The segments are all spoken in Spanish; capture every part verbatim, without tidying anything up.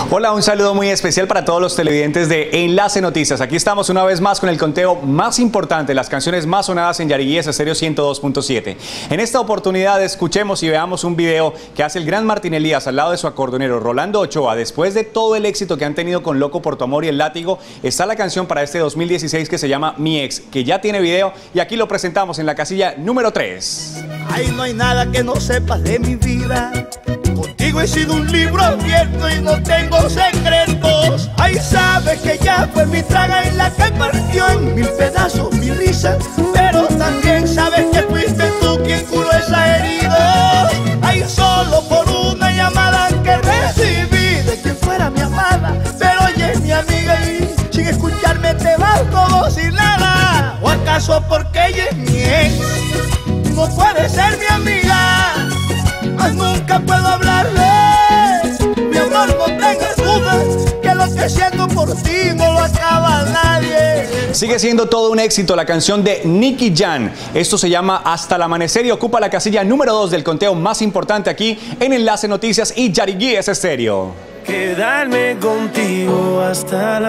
Hola, un saludo muy especial para todos los televidentes de Enlace Noticias. Aquí estamos una vez más con el conteo más importante, las canciones más sonadas en Yariguíes Estéreo ciento dos punto siete. En esta oportunidad escuchemos y veamos un video que hace el gran Martín Elías al lado de su acordeonero Rolando Ochoa. Después de todo el éxito que han tenido con Loco por tu amor y El Látigo, está la canción para este dos mil dieciséis que se llama Mi Ex, que ya tiene video y aquí lo presentamos en la casilla número tres. Ay, no hay nada que no sepas de mi vida. Contigo he sido un libro abierto y no tengo secretos. Ay, sabes que ya fue mi traga en la que partió en mil pedazos mi risa. Pero también sabes que fuiste tú quien curó esa herida. Ay, solo por una llamada que recibí de quien fuera mi amada. Pero oye, mi amiga, y sin escucharme te vas como sin nada. ¿O acaso porque ella es mi ex no puede ser mi amiga? Más nunca puedo hablarle. Mi amor, no tengas dudas que lo que siento por ti no lo acaba nadie. Sigue siendo todo un éxito la canción de Nicky Jam. Esto se llama Hasta el Amanecer y ocupa la casilla número dos del conteo más importante aquí en Enlace Noticias y Yariguíes Estéreo. Quedarme contigo hasta el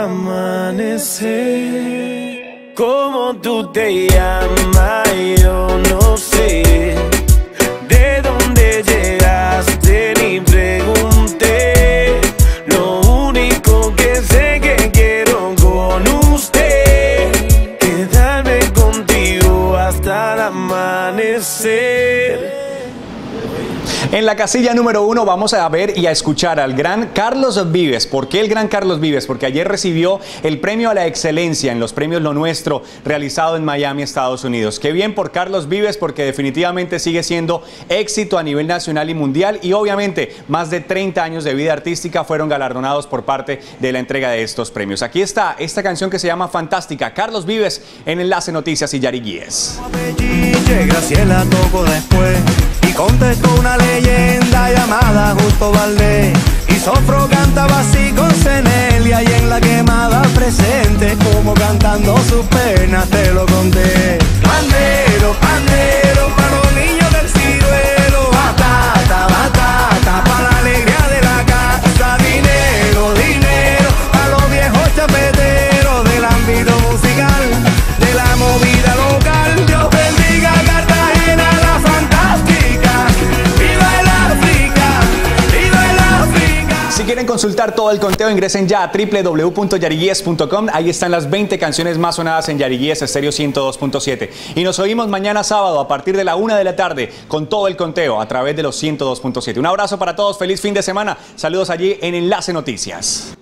amanecer. ¿Cómo tú te llamas? Yo no sé. ¿De dónde llegaste? Ni pregunté. Lo único que sé que quiero con usted, quedarme contigo hasta el amanecer. En la casilla número uno vamos a ver y a escuchar al gran Carlos Vives. ¿Por qué el gran Carlos Vives? Porque ayer recibió el premio a la excelencia en los premios Lo Nuestro, realizado en Miami, Estados Unidos. Qué bien por Carlos Vives, porque definitivamente sigue siendo éxito a nivel nacional y mundial, y obviamente más de treinta años de vida artística fueron galardonados por parte de la entrega de estos premios. Aquí está esta canción que se llama Fantástica. Carlos Vives en Enlace Noticias y Yariguíes. Graciela tocó después y contestó una leyenda llamada Justo Valdés. Y Sofro cantaba así con Cenelia, y en la quemada presente, como cantando sus penas te lo conté. Pandero, pandero, para los niños del ciruelo. Batata, batata, para la alegría de la casa. Dinero, dinero, para los viejos chapeteros del ámbito musical, de la movida local. Dios bendiga Cartagena, la fantástica. ¡Viva el África! ¡Viva el África! Si quieren consultar todo el conteo, ingresen ya a doble u doble u doble u punto yariguíes punto com. Ahí están las veinte canciones más sonadas en Yariguíes Estéreo ciento dos punto siete. Y nos oímos mañana sábado a partir de la una de la tarde con todo el conteo a través de los ciento dos punto siete. Un abrazo para todos, feliz fin de semana. Saludos allí en Enlace Noticias.